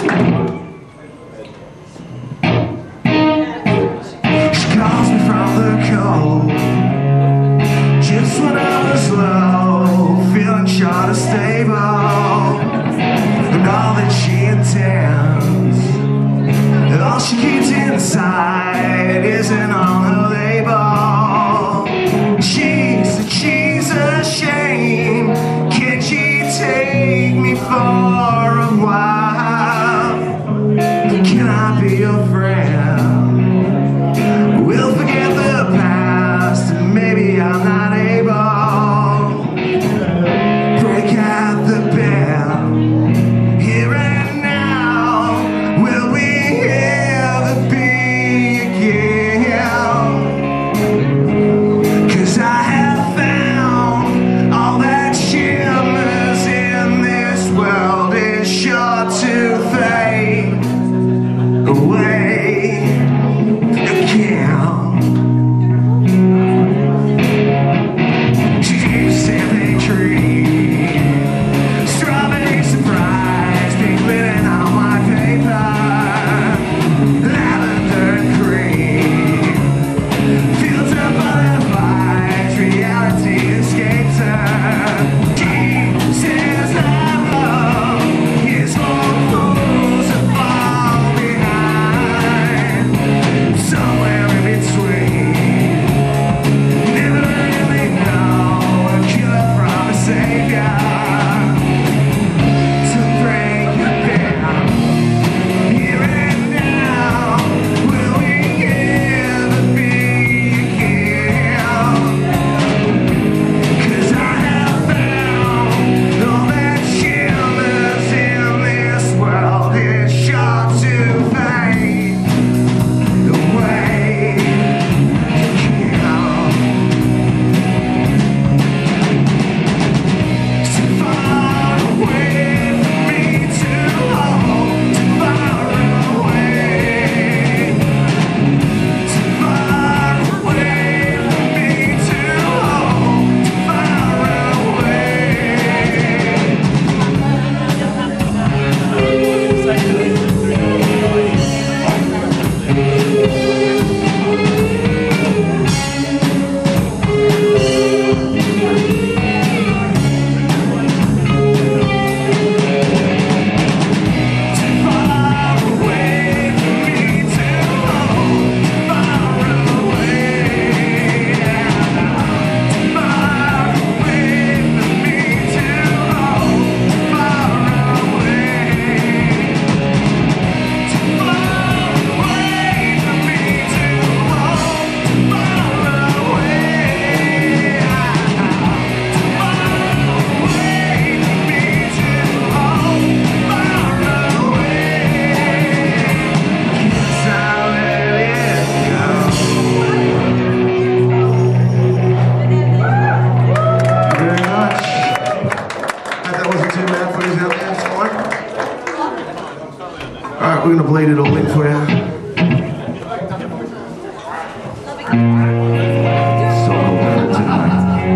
calls me from the cold, just when I was low, feeling short or stable, and all that she intends, and all she keeps inside isn't on her label. She's a shame. Can't she take me for a while? Can I be your friend? We'll forget the past, and maybe I'm not able. Break out the band, here and now. Will we ever be again? 'Cause I have found all that shimmers in this world is sure to fade away again. Champagne tree, strawberry surprise, pink linen on my paper, lavender and cream, fields of butterflies, reality escapes her. She says that love is for fools that fall behind, somewhere in between. Never really know a cure from a savior to break your down. Here and now, will we ever be again? 'Cause I have found all that shimmers in this world is sure to fade away again. Too far away for me to hold, too far away. Too far away for me to hold, too far away. Too far away for me to hold, too far away. Too far away for me to hold, too far away. Too far away for me to hold, too far away. Too far away for me to hold, too far away. 'Cause I let it go. Thank you very much. That wasn't too bad for these out there this morning. Alright, we're gonna blade it all in for you. So bad tonight.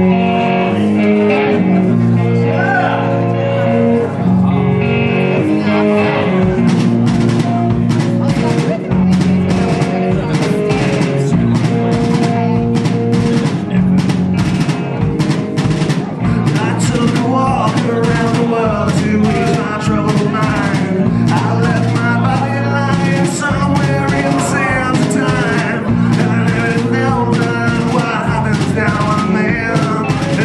I took a walk around the world to ease my troubled mind. I left my body lying somewhere in the sands of time, and I never know what happens now and then.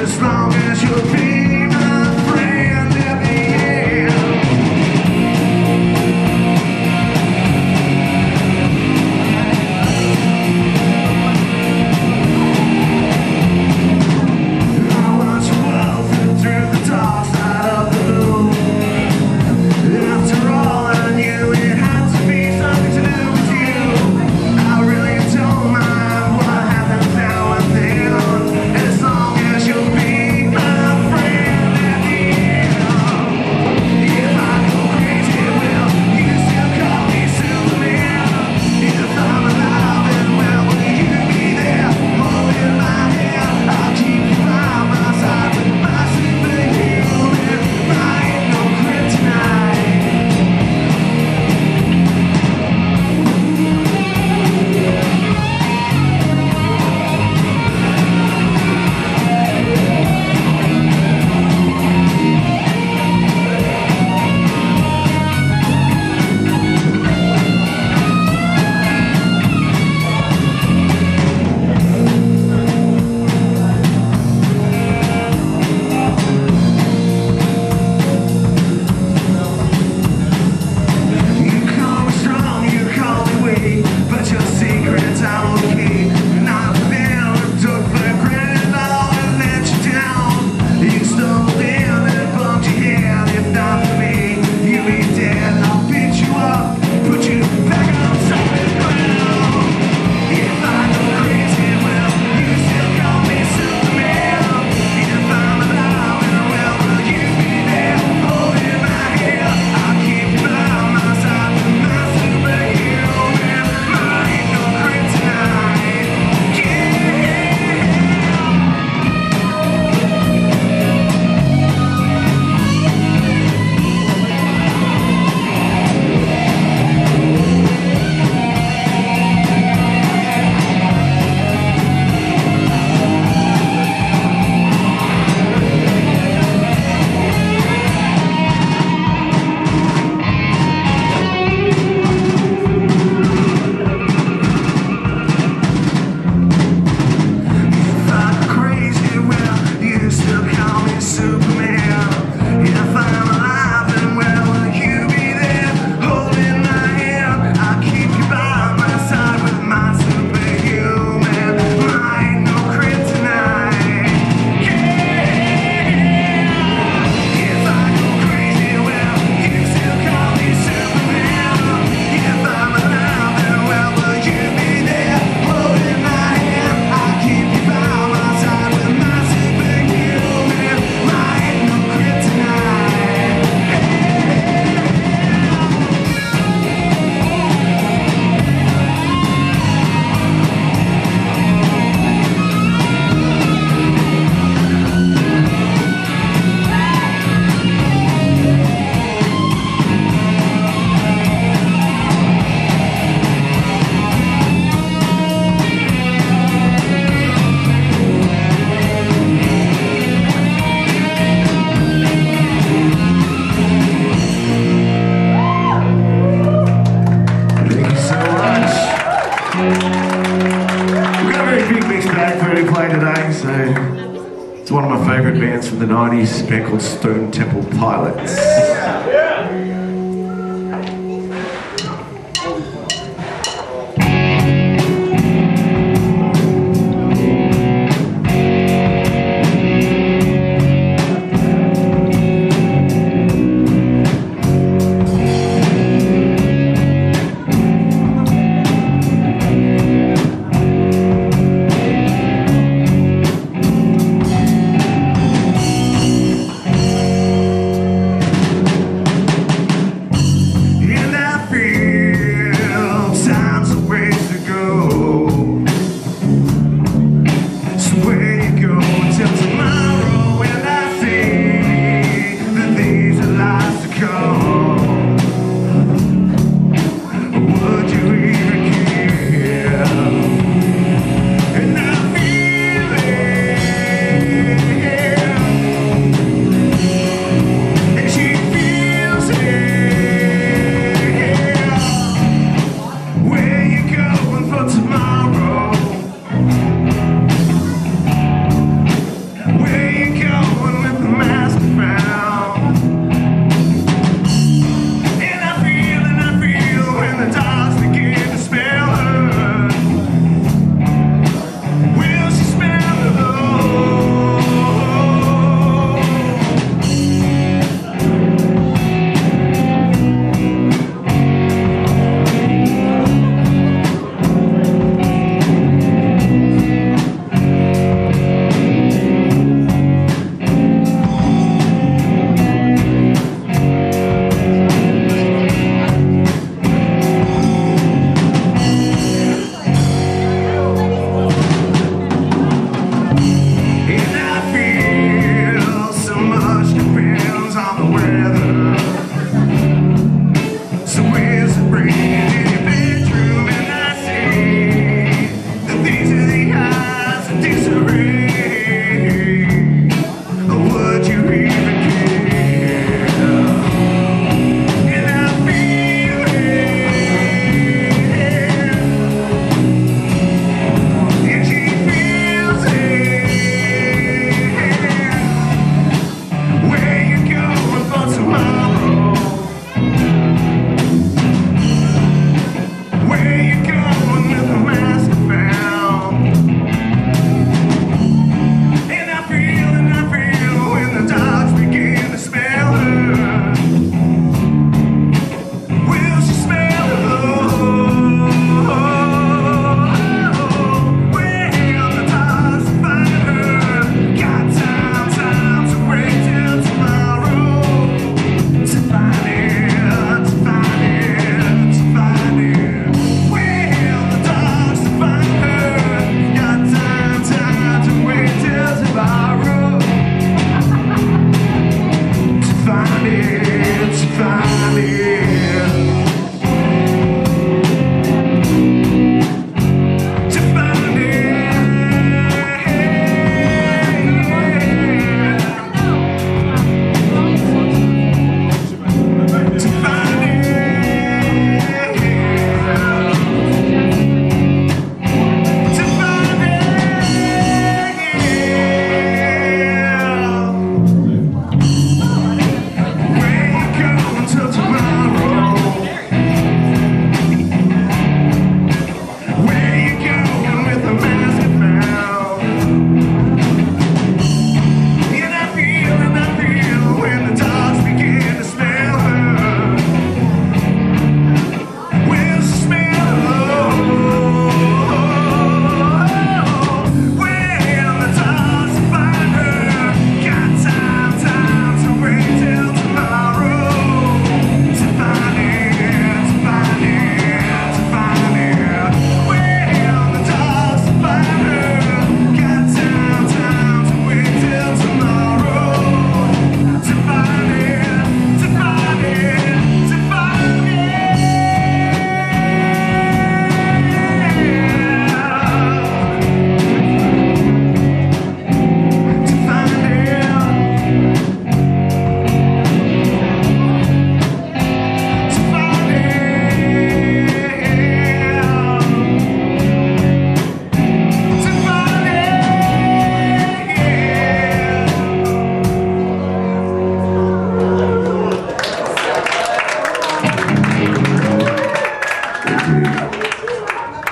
It's one of my favourite bands from the 90s, a band called Stone Temple Pilots.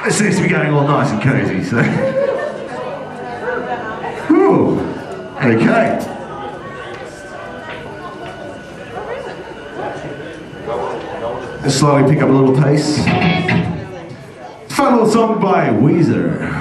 It seems to be going all nice and cozy, so. Whew. Okay. Let's slowly pick up a little pace. Fun little song by Weezer.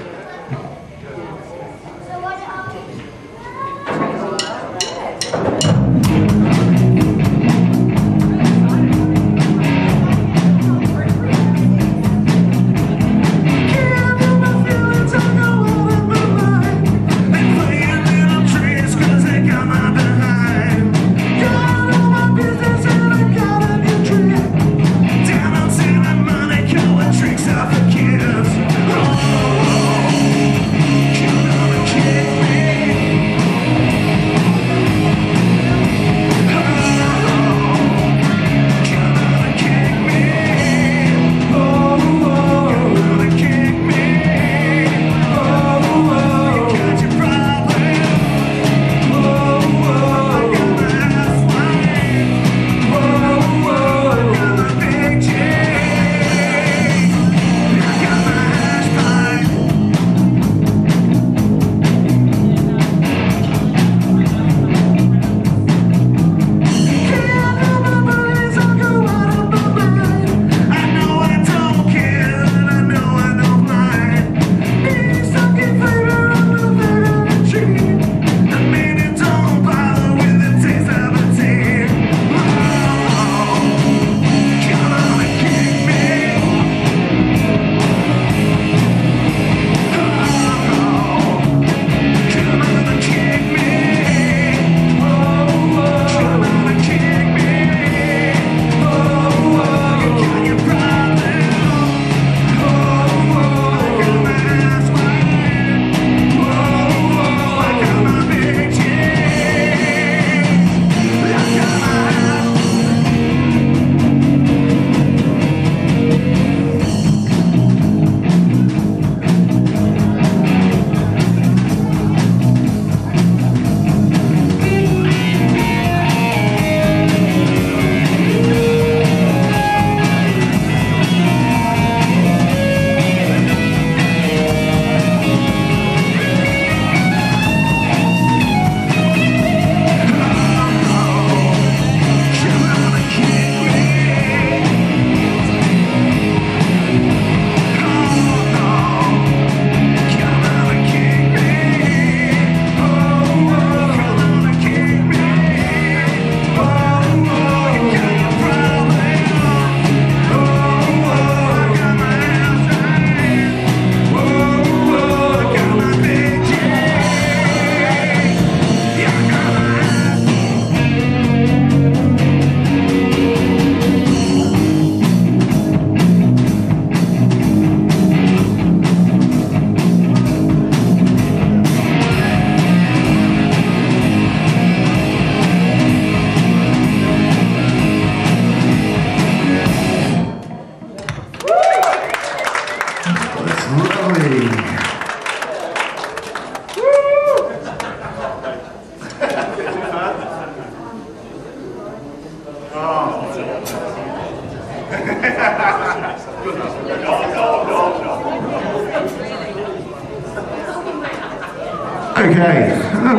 Okay.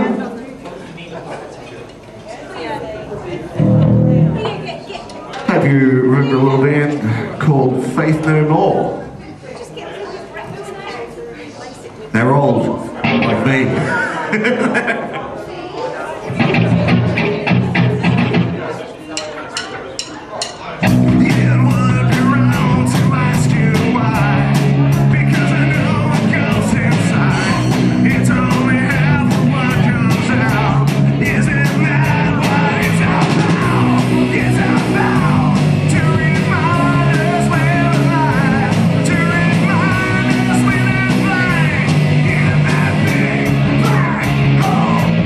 Hope you remember a little band called Faith No More. They're old, like me. Oh!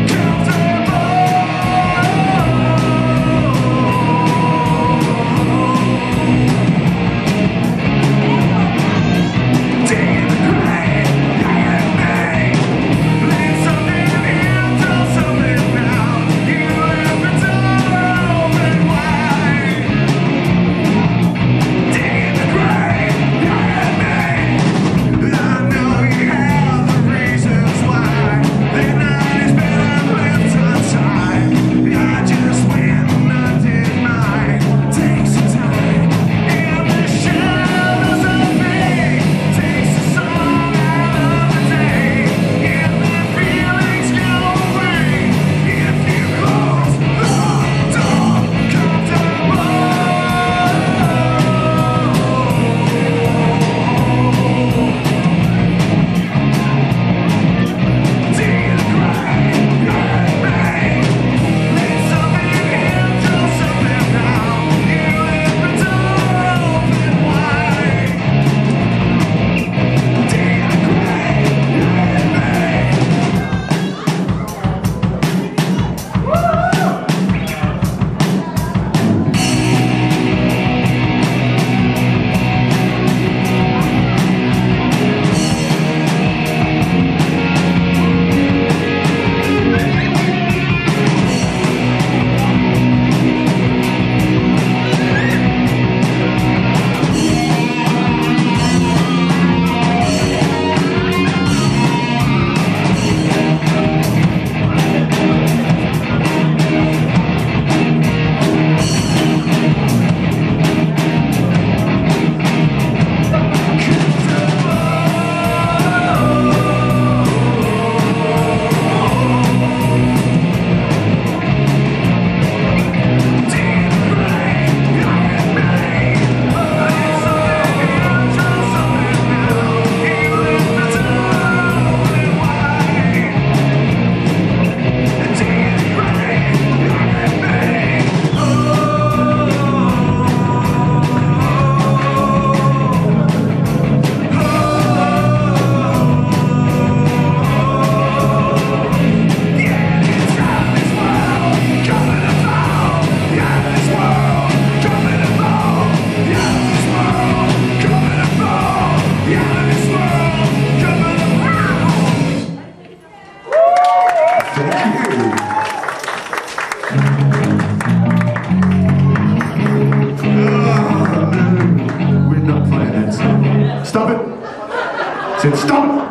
said, stop it!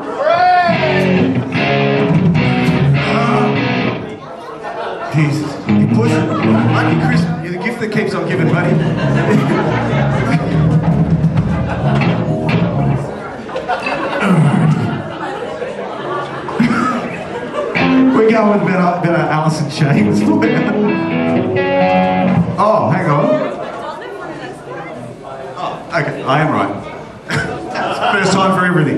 Jesus, you push it. Lucky Chris, you're the gift that keeps on giving, buddy. We're going with better Alice in Chains. Oh, hang on. Oh, okay, I am right. First time for everything.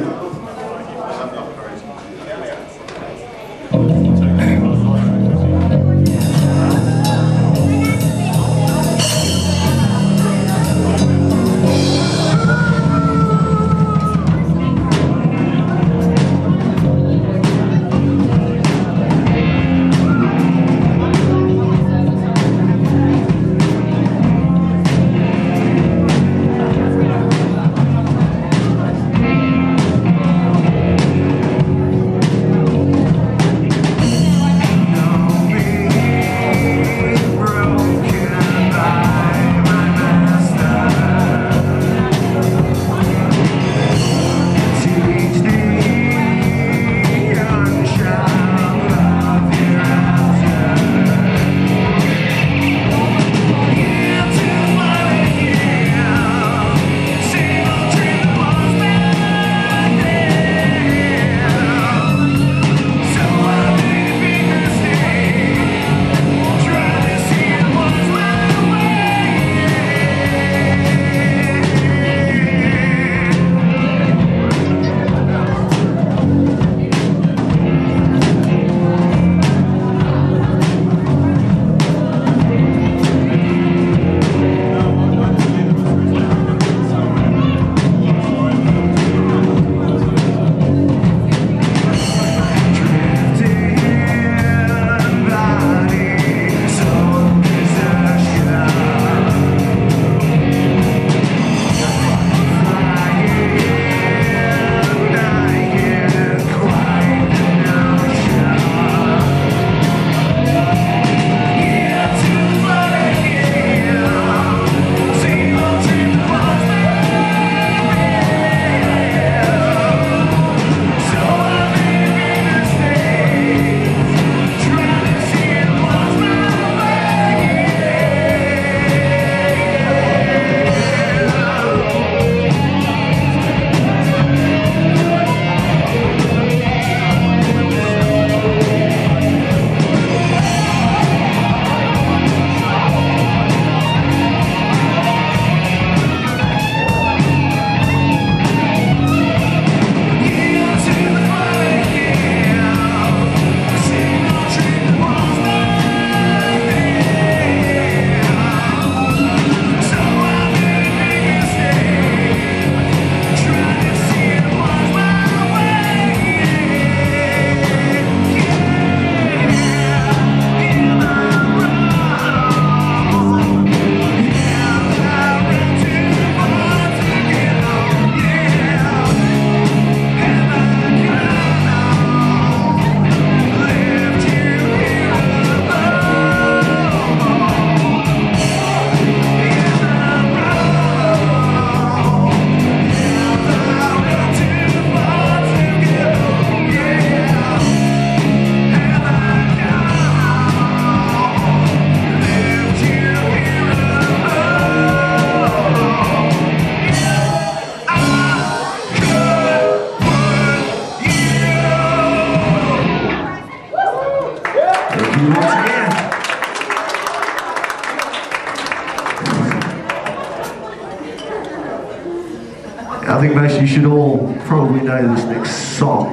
I think most of you should all probably know this next song.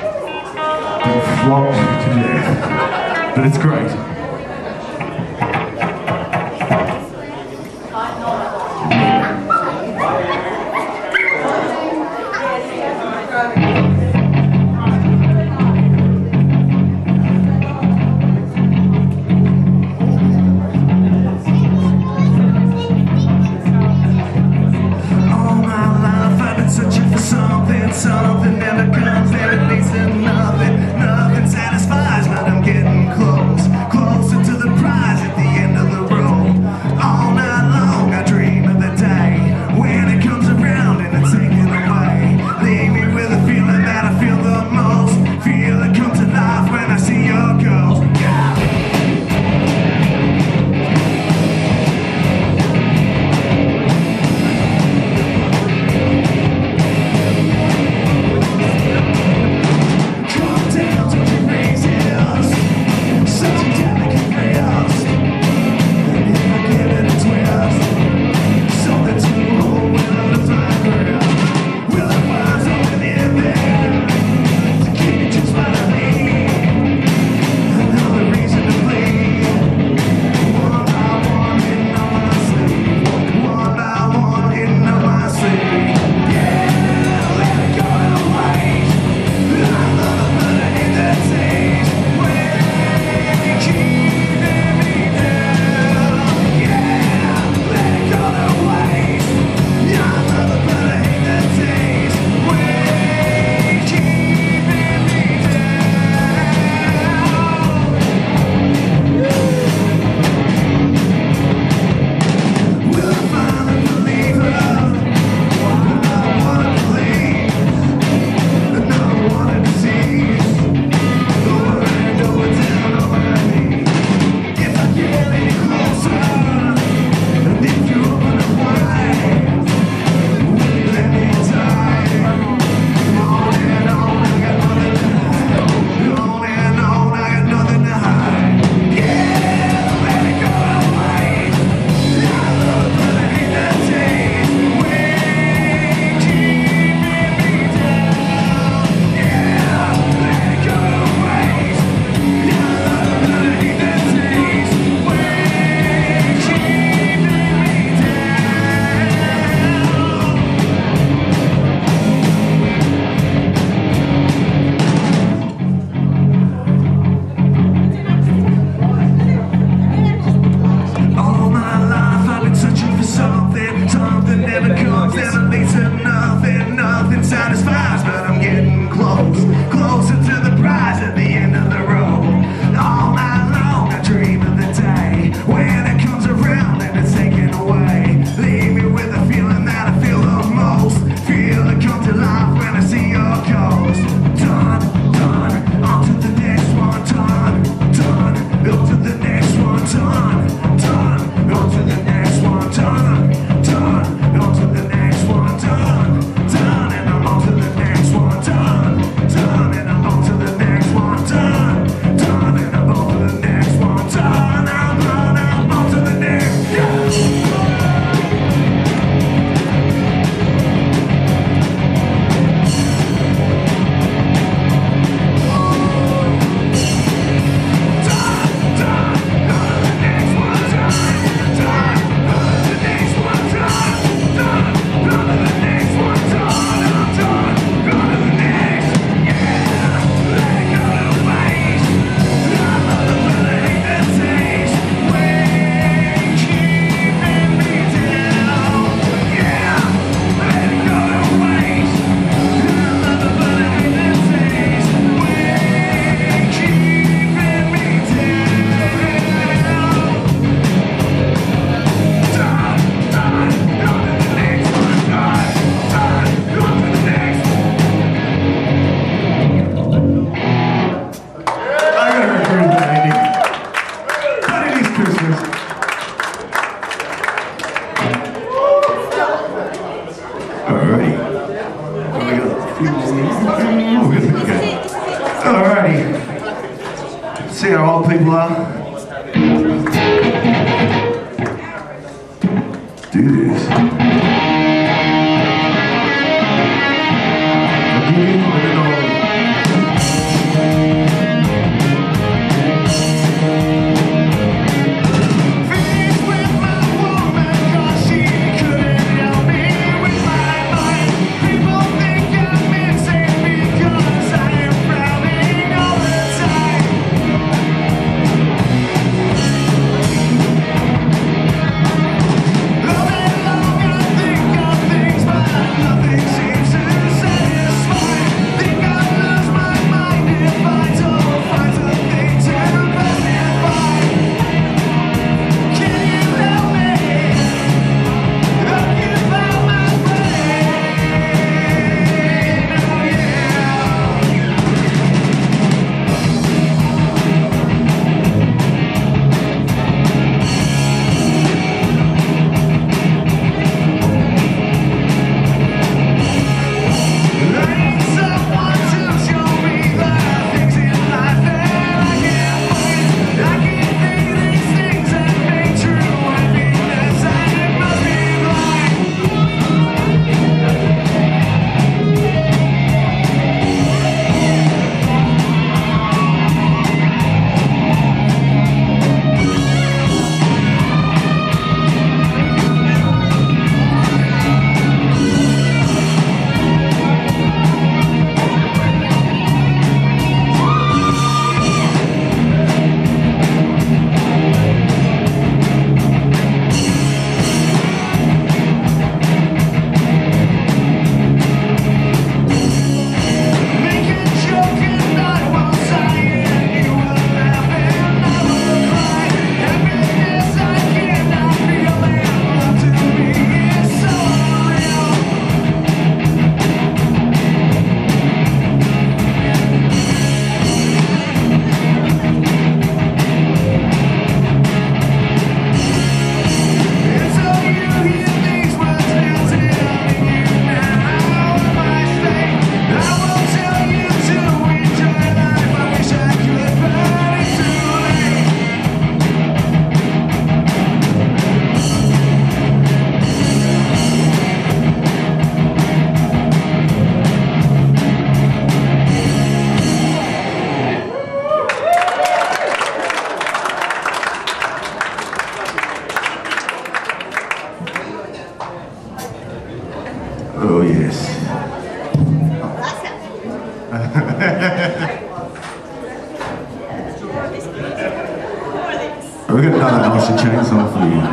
Been flogged to death, but it's great. Something never comes, never leads to nothing. Nothing satisfies, but I'm getting close, close. Alrighty. We got a few more. Okay. Alrighty. See how old people are? Do this. Oh, yes. We've got another Alice in Chains song for you.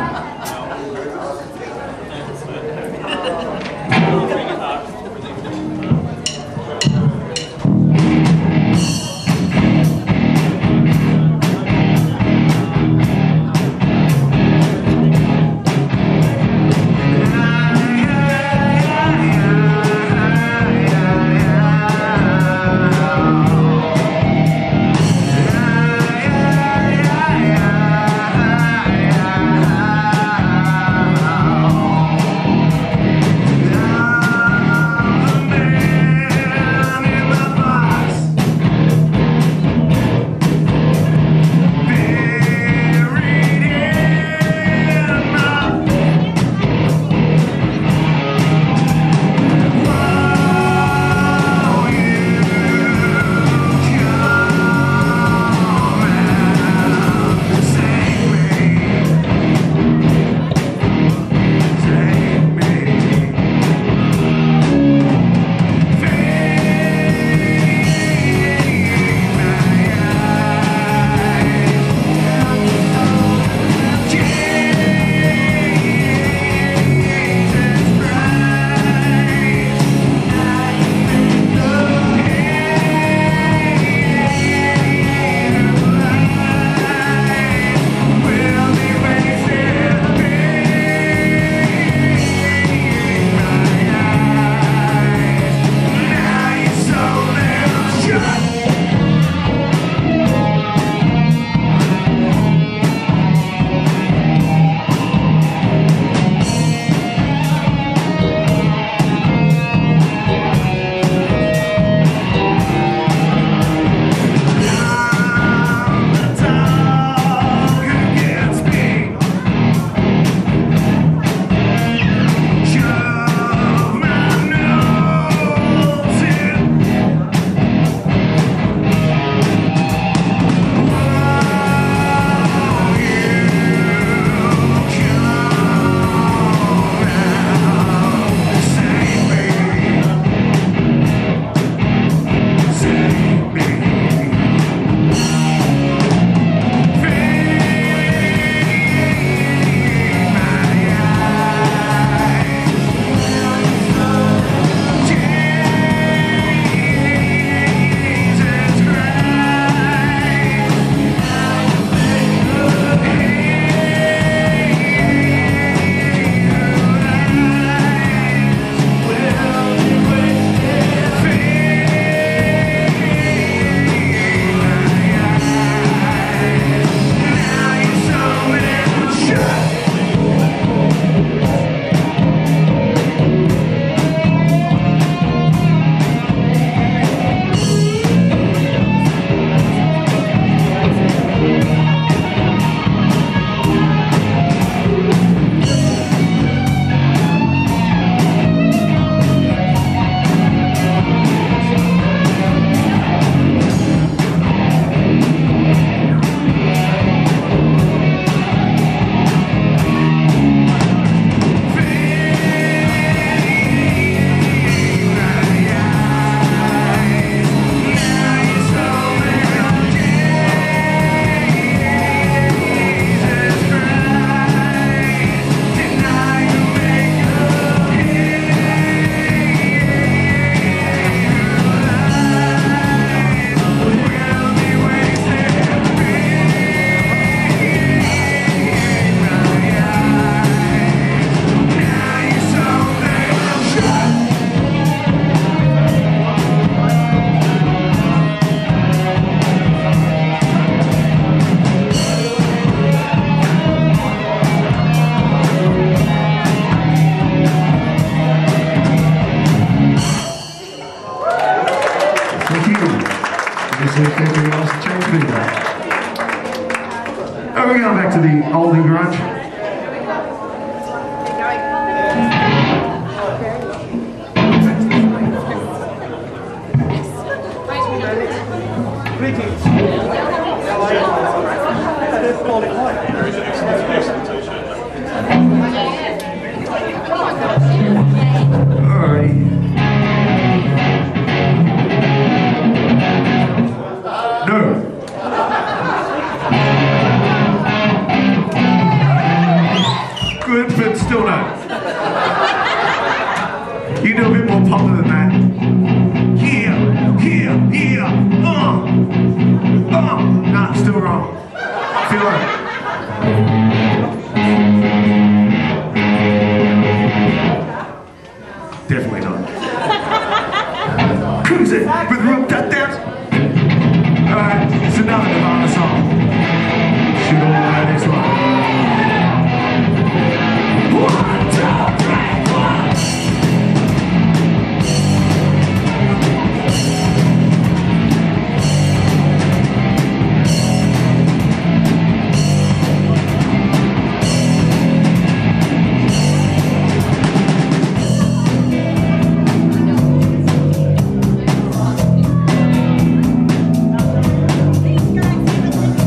if anything else changed me there. And we're going back to the oldie grunge. Alrighty. No. Good, but still no. You do a bit more popular than that. Yeah, yeah, yeah, nah, still wrong. Feel it. Definitely not. Cruising with rope that dance. Alright, it's another Nirvana song. Should all know this one. 1, 2, 3, 1.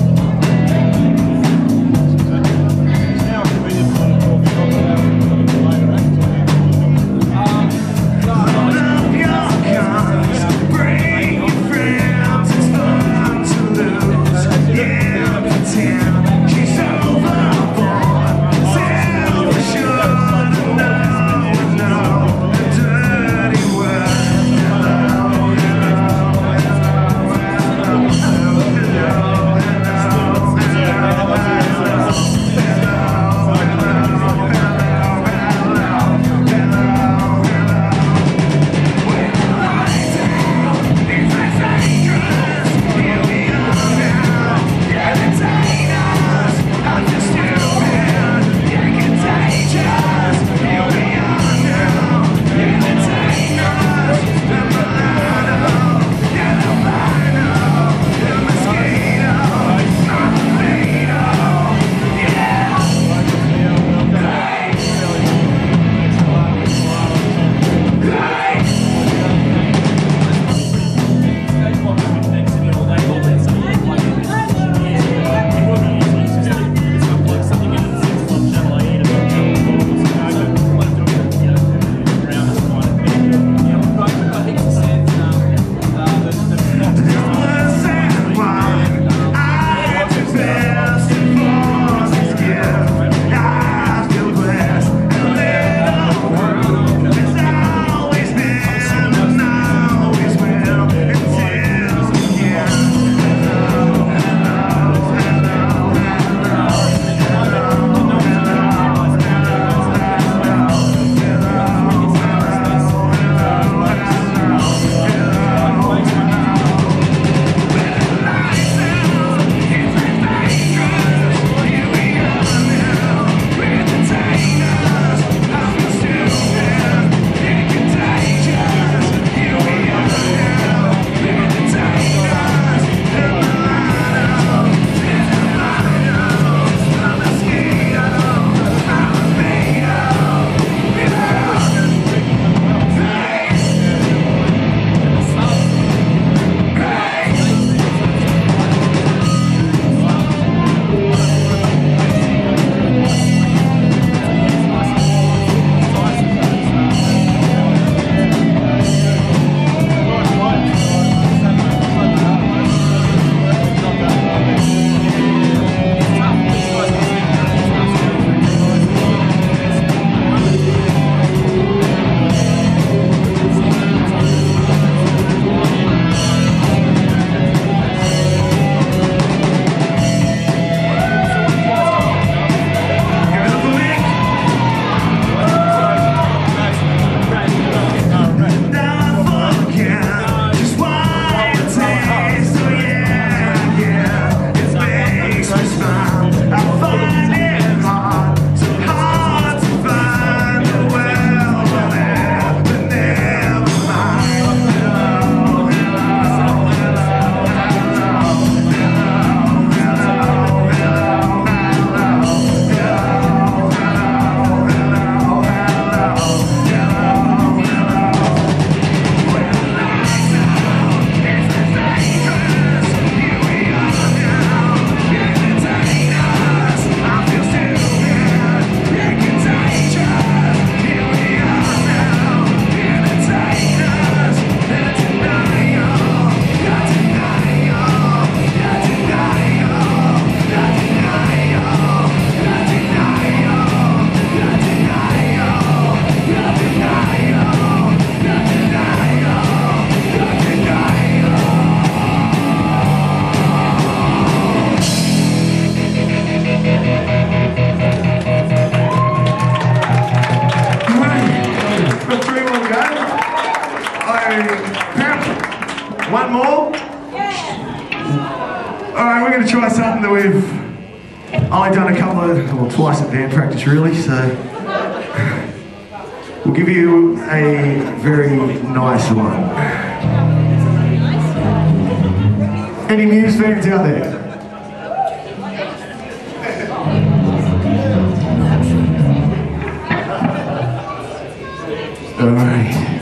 all go. One more. Alright, we're going to try something that we've only done a couple of, well, twice at band practice really, so we'll give you a very nice one. Any Muse fans out there? Alright.